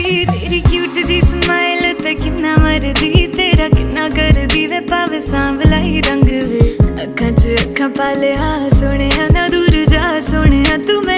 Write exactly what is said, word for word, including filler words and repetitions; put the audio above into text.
तेरी क्यूट जी स्माइल ते किन्ना मरदी तेरा किन्ना करदी वे पावे सांवला ही रंग वे अखां च अखां पा लिया सोहणिया ना दूर जा सोहणिया तू।